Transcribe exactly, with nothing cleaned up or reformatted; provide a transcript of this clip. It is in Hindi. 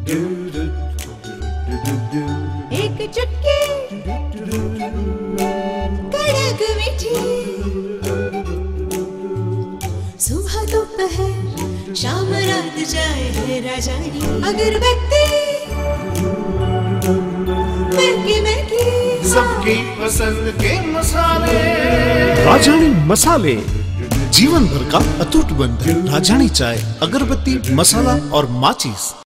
एक चुटकी कड़क मीठी, सुबह दोपहर शाम रात जाए है राजानी अगरबत्ती महकी महकी, सबकी पसंद के मसाले। राजानी मसाले, जीवन भर का अटूट बंधन। राजानी चाय, अगरबत्ती, मसाला और माचिस।